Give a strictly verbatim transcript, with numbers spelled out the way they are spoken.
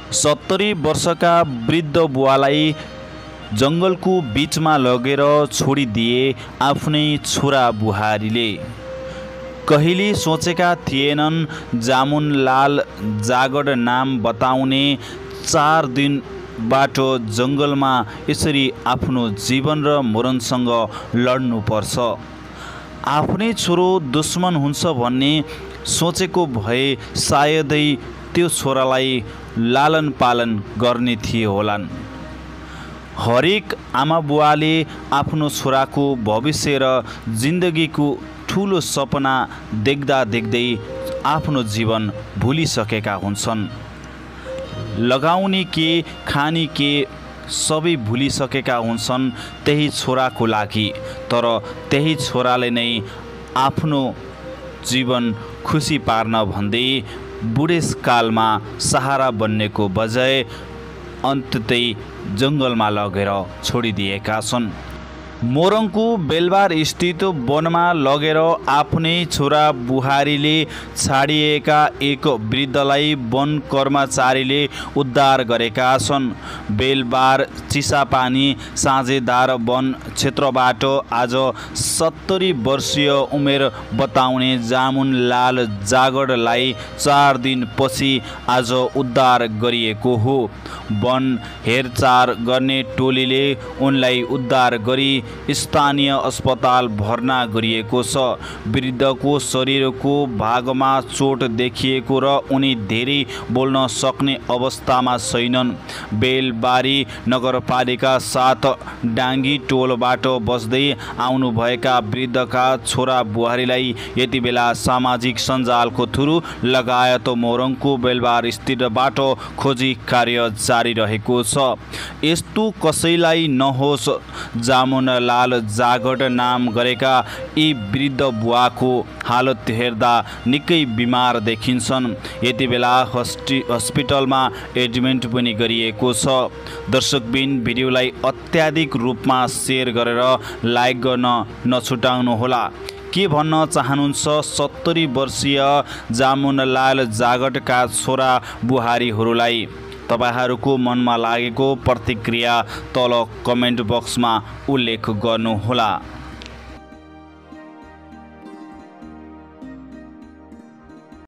सत्तरी वर्षका वृद्ध बुवालाई जङ्गलको बीचमा लगेर छोडिदिए आफ्नै छोरा बुहारीले। कहिले सोचेका थिएनन् जामुनलाल जागड नाम बताउने चार दिन बाटो जङ्गलमा यसरी आफ्नो जीवन र मरणसँग लड्नुपर्छ। आफ्नै छोरो दुश्मन हुन्छ भन्ने सोचेको भए सायदै त्यो छोरालाई लालन पालन गर्ने थिए होलान्। हरेक आमा बुवाले आफ्नो छोराको भविष्य र जिन्दगीको ठुलो सपना देख्दा देख्दै आफ्नो जीवन भुलिसकेका हुन्छन्। लगाउने के खाने के सबै भुलिसकेका हुन्छन् त्यही छोराको लागि। तर त्यही छोराले नै आफ्नो जीवन खुसी पार्न भन्दै बुढेसकालमा सहारा बन्नेको बजाय अन्ततै जङ्गलमा लगेर छोडिदिएका छन्। मोरङको बेलबार स्थित वनमा लगेर आफ्नै छोरा बुहारीले छाडिएका एक वृद्धलाई वन कर्मचारीले उद्धार गरेका छन्। बेलबार चिसापानी साझेदार वन क्षेत्रबाट आज सत्तरी वर्षीय उमेर बताउने जामुनलाल जागडलाई चार दिनपछि आज उद्धार गरिएको हो। वन हेरचाह गर्ने टोलीले उनलाई उद्धार गरी स्थानीय अस्पताल भर्ना गरिएको छ। वृद्धको शरीरको भागमा चोट देखिएको र उनी धेरै बोल्न सक्ने अवस्थामा छैनन्। बेलबारी नगरपालिका सात डाङ्गी टोलबाट बस्दै आउनुभएका वृद्धका छोरा बुहारीलाई यति बेला सामाजिक सञ्जालको थ्रु लगायत मोरङको बेलबार स्थितबाट खोजी कार्य जारी रहेको छ। यस्तो कसैलाई नहोस्। जामुन लाल जागड नाम गरेका यी वृद्ध बुवाको हालत हेर्दा निकै बिमार देखिन्छन्। यति बेला हस्पिटलमा एडमिट पनि गरिएको छ। दर्शकबिन भिडियोलाई अत्याधिक रूपमा सेयर गरेर लाइक गर्न नछुटाउनुहोला। के भन्न चाहनुहुन्छ सत्तरी वर्षीय जामुनलाल जागडका छोरा बुहारीहरूलाई? तपाईहरूको मनमा लागेको प्रतिक्रिया तल कमेन्ट बक्समा उल्लेख गर्नुहोला।